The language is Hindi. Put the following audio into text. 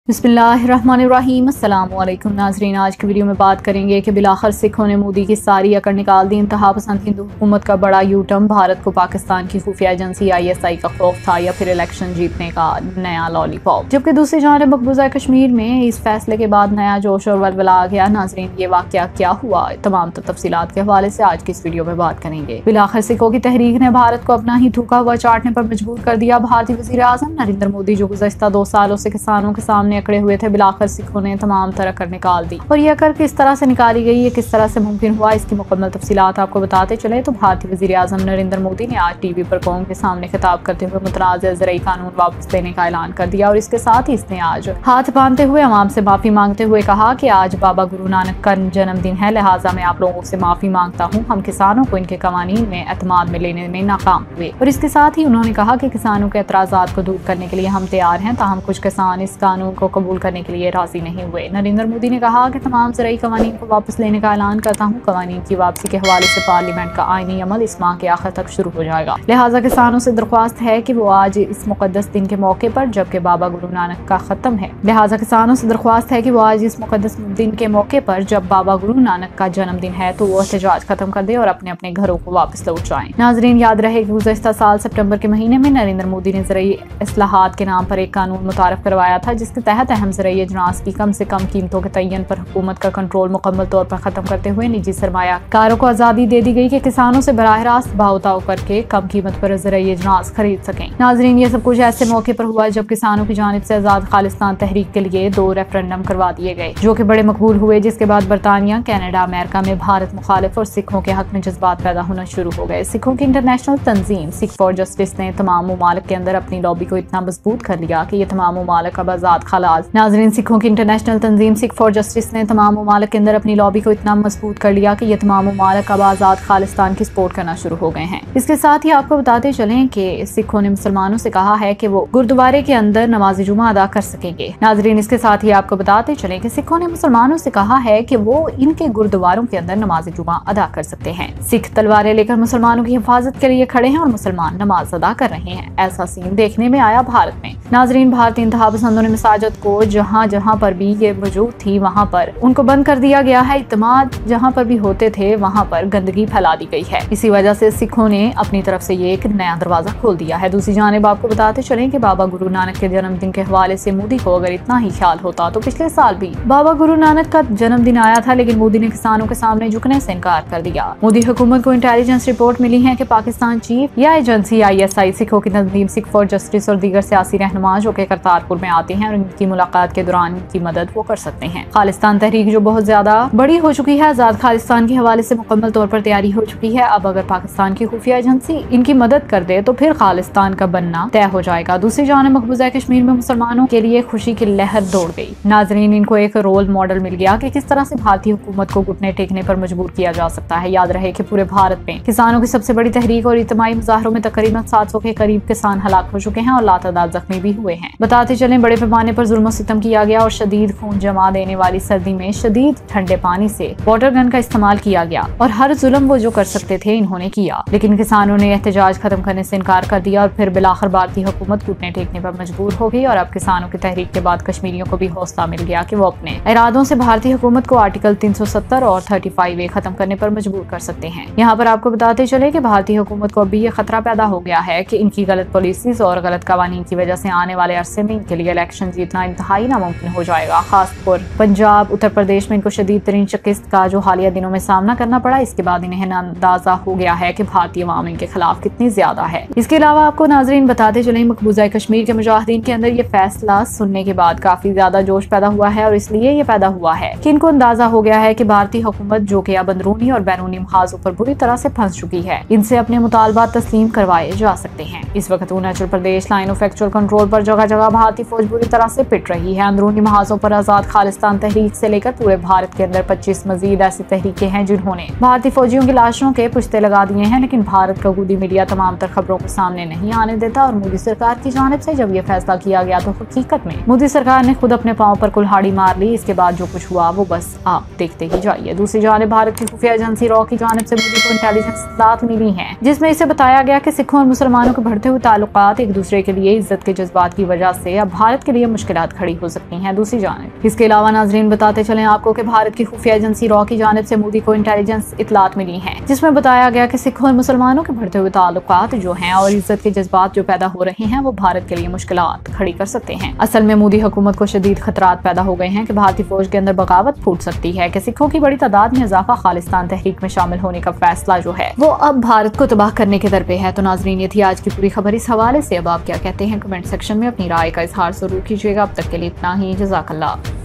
बिस्मिल्लाहिर्रहमानिर्रहीम। अस्सलामुअलैकुम नाज़रीन, आज की वीडियो में बात करेंगे कि बिलाखिर सिखों ने मोदी की सारी अकड़ निकाल दी। इंतहा पसंद हिंदू हुकूमत का बड़ा यू टर्न, भारत को पाकिस्तान की खुफिया एजेंसी ISI का खौफ था या फिर इलेक्शन जीतने का नया लॉलीपॉप। जबकि दूसरी जानब मकबूजा कश्मीर में इस फैसले के बाद नया जोश और वलवला आ गया। नाज़रीन, ये वाकया क्या हुआ, तमाम तफसीलात के हवाले से आज की इस वीडियो में बात करेंगे। बिलाखिर सिखों की तहरीक ने भारत को अपना ही थूका हुआ चाटने पर मजबूर कर दिया। भारतीय वज़ीर आज़म नरेंद्र मोदी जो गुज़श्ता 2 सालों से किसानों के सामने अकड़े हुए थे, बिलाखिर सिखों ने तमाम तरह कर निकाल दी। और यह कर किस तरह से निकाली गई, ये किस तरह से मुमकिन हुआ, इसकी मुकम्मल तफसीलात आपको बताते चले। तो भारतीय वज़ीर आज़म नरेंद्र मोदी ने आज टीवी पर कौम के सामने खिताब करते हुए मुतनाज़ ज़रई कानून वापस लेने का ऐलान कर दिया और इसके साथ ही इसने आज हाथ बांधते हुए अवाम से माफी मांगते हुए कहा कि आज बाबा गुरु नानक का जन्मदिन है, लिहाजा मैं आप लोगों से माफी मांगता हूँ। हम किसानों को इनके कवानीन में एतमाद में लेने में नाकाम हुए। और इसके साथ ही उन्होंने कहा कि किसानों के एतराज़ात को दूर करने के लिए हम तैयार हैं, ताहम कुछ किसान इस कानून को कबूल करने के लिए राजी नहीं हुए। नरेंद्र मोदी ने कहा कि तमाम ज़रई कवानीन को वापस लेने का ऐलान करता हूँ। कवानीन की वापसी के हवाले से पार्लियामेंट का आईनी अमल इस माह के आखिर तक शुरू हो जाएगा, लिहाजा किसानों से दरख्वास्त है कि वो आज इस मुकद्दस दिन के मौके पर, जबकि बाबा गुरु नानक का खत्म है, लिहाजा किसानों से दरख्वास्त है कि वो आज इस मुकद्दस दिन के मौके पर जब बाबा गुरु नानक का जन्मदिन है तो वो एहतजाज खत्म कर दे और अपने अपने घरों को वापस लौट जाएं। नाजरीन, याद रहे कि गुज़श्ता साल सितंबर के महीने में नरेंद्र मोदी ने ज़रई इस्लाहात के नाम पर एक कानून मुतारफ करवाया था, जिसके तहत अहम ज़रई अजनास की कम से कम कीमतों के तयन पर हुकूमत का कंट्रोल मुकम्मल तौर पर खत्म करते हुए निजी सरमायाकारों को आज़ादी दे दी गई कि किसानों से बराह रास्त भाव ताव करके कम कीमत पर ज़रई अजनास खरीद सकें। नाजरीन, ये सब कुछ ऐसे मौके पर हुआ जब किसानों की जानिब से आज़ाद खालिस्तान तहरीक के लिए 2 रेफरेंडम करवा दिए गए, जो कि बड़े मकबूल हुए, जिसके बाद बरतानिया, कनाडा, अमेरिका में भारत मुखालिफ और सिखों के हक में जज्बात पैदा होना शुरू हो गए। सिखों की इंटरनेशनल तंजीम सिख फॉर जस्टिस ने तमाम ममालिक के अंदर अपनी लॉबी को इतना मजबूत कर लिया कि ये तमाम ममालिक अब आज़ाद खलाज नाजरीन सिखों की इंटरनेशनल तंजीम सिख फॉर जस्टिस ने तमाम ममालिक के अंदर अपनी लॉबी को इतना मजबूत कर लिया कि ये तमाम ममालिक अब आज़ाद खालिस्तान की सपोर्ट करना शुरू हो गए हैं। इसके साथ ही आपको बताते चलें कि सिखों ने मुसलमानों से कहा है कि वो गुरुद्वारे के अंदर नमाज जुमा अदा कर सकेंगे। नाजरीन, इसके साथ ही आपको बताते चलें कि सिखों ने मुसलमानों से कहा है कि वो इनके गुरुद्वारों के अंदर नमाज जुमा अदा कर सकते हैं। सिख तलवारें लेकर मुसलमानों की हिफाजत के लिए खड़े हैं और मुसलमान नमाज अदा कर रहे हैं। ऐसा सीन देखने में आया भारत में। नाजरीन, भारतीय इंतहा पसंदों ने मसाजिद को जहाँ जहाँ पर भी ये मौजूद थी वहाँ पर उनको बंद कर दिया गया है। इत्तेमाद जहाँ पर भी होते थे वहाँ पर गंदगी फैला दी गई है। इसी वजह से सिखों ने अपनी तरफ से ये एक नया दरवाजा खोल दिया है। दूसरी जानिब आपको बताते चलें कि बाबा गुरु नानक के जन्मदिन के हवाले से मोदी को अगर इतना ही ख्याल होता तो पिछले साल भी बाबा गुरु नानक का जन्मदिन आया था, लेकिन मोदी ने किसानों के सामने झुकने से इनकार कर दिया। मोदी हुकूमत को इंटेलिजेंस रिपोर्ट मिली है कि पाकिस्तान चीफ या एजेंसी ISI सिखों की तंजीम सिख फॉर जस्टिस और दीगर सियासी रहनुमा जो कि करतारपुर में आते हैं और इनकी मुलाकात के दौरान इनकी मदद वो कर सकते हैं। खालिस्तान तहरीक जो बहुत ज्यादा बड़ी हो चुकी है, आजाद खालिस्तान के हवाले से मुकम्मल तौर पर तैयारी हो चुकी है। अब अगर पाकिस्तान की खुफिया एजेंसी इनकी मदद कर दे तो फिर खालिस्तान का बनना तय हो जाएगा। दूसरी जानिब मकबूजा कश्मीर में मुसलमानों के लिए खुशी की लहर दौड़ गई। नाजरीन, इनको एक रोल मॉडल मिल गया कि किस तरह से भारतीय हुकूमत को घुटने टेकने पर मजबूर किया जा सकता है। याद रहे कि पूरे भारत में किसानों की सबसे बड़ी तहरीक और इज्तिमाई मुजाहरों में तकरीबन 700 के करीब किसान हलाक हो चुके हैं और लातादाद जख्मी भी हुए हैं। बताते चले बड़े पैमाने पर जुल्म सितम किया गया और शदीद खून जमा देने वाली सर्दी में शदीद ठंडे पानी से वाटर गन का इस्तेमाल किया गया और हर जुल्म वो जो कर सकते थे इन्होंने किया, लेकिन किसानों ने एहतजाज खत्म करने से इनकार कर दिया और फिर बिलाखिर भारतीय हुकूमत घुटने टेकने पर मजबूर हो गई। और अब किसानों की तहरीक के बाद कश्मीरियों को भी हौसला मिल गया कि वो अपने इरादों से भारतीय हुकूमत को आर्टिकल 370 और 35A खत्म करने पर मजबूर कर सकते हैं। यहाँ पर आपको बताते चले कि भारतीय हुकूमत को अभी ये खतरा पैदा हो गया है कि इनकी गलत पॉलिसीज और गलत कवानीन की वजह से आने वाले अरसे में इनके लिए इलेक्शन जीतना इंतहाई नामुमकिन हो जाएगा। खासतौर पंजाब, उत्तर प्रदेश में इनको शदीद तरीन शिकस्त का जो हालिया दिनों में सामना करना पड़ा, इसके बाद इन्हें अंदाजा हो गया है कि भारतीय अवाम इनके खिलाफ कितनी ज्यादा है। इसके अलावा आपको नाजरीन बताते चले मकबूजा कश्मीर के मुजाहिदीन के अंदर ये फैसला सुनने के बाद काफी ज्यादा जोश पैदा हुआ है और इसलिए ये पैदा हुआ है कि इनको अंदाजा हो गया है कि भारतीय हुकूमत जो कि अब अंदरूनी और बैरूनी महाजों पर बुरी तरह से फंस चुकी है, इनसे अपने मुतालबात तस्लीम करवाए जा सकते हैं। इस वक्त Arunachal Pradesh line of actual control पर जगह जगह भारतीय फौज बुरी तरह से पिट रही है। अंदरूनी महाजों पर आजाद खालिस्तान तहरीक से लेकर पूरे भारत के अंदर 25 मजीद ऐसी तहरीकें हैं जिन्होंने भारतीय फौजियों की लाशों के पुश्ते लगा दिए हैं, लेकिन भारत का गोदी मीडिया तमाम तर खबरों को सामने नहीं आने देता। और मोदी सरकार की जानिब से जब ये फैसला किया गया तो हकीकत में मोदी सरकार ने खुद अपने पांव पर कुल्हाड़ी मार ली। इसके बाद जो कुछ हुआ वो बस आप देखते ही जाइए। दूसरी जानिब भारत की खुफिया एजेंसी रॉ की जानिब से मोदी को इंटेलिजेंस इत्तलात मिली है, जिसमें इसे बताया गया कि सिखों और मुसलमानों के बढ़ते हुए ताल्लुकात एक दूसरे के लिए इज्जत के जज्बात की वजह से अब भारत के लिए मुश्किल मुश्किलात खड़ी हो सकती हैं। दूसरी जानिब इसके अलावा नाजरीन बताते चलें आपको कि भारत की खुफिया एजेंसी रॉ की जानिब से मोदी को इंटेलिजेंस इतलात मिली हैं, जिसमें बताया गया कि सिखों और मुसलमानों के बढ़ते हुए ताल्लुकात जो हैं और इज्जत के जज्बात जो पैदा हो रहे हैं वो भारत के लिए मुश्किलात खड़ी कर सकते हैं। असल में मोदी हुकूमत को शदीद खतरात पैदा हो गए हैं कि भारतीय फौज के अंदर बगावत फूट सकती है, कि सिखों की बड़ी तादाद में इजाफा खालिस्तान तहरीक में शामिल होने का फैसला जो है वो अब भारत को तबाह करने के दर पे है। तो नाजरीन ये थी आज की पूरी खबर। इस हवाले से अब आप क्या कहते हैं कमेंट सेक्शन में अपनी राय का इजहार जरूर कीजिएगा। अब तक के लिए इतना ही, जज़ाकल्लाह।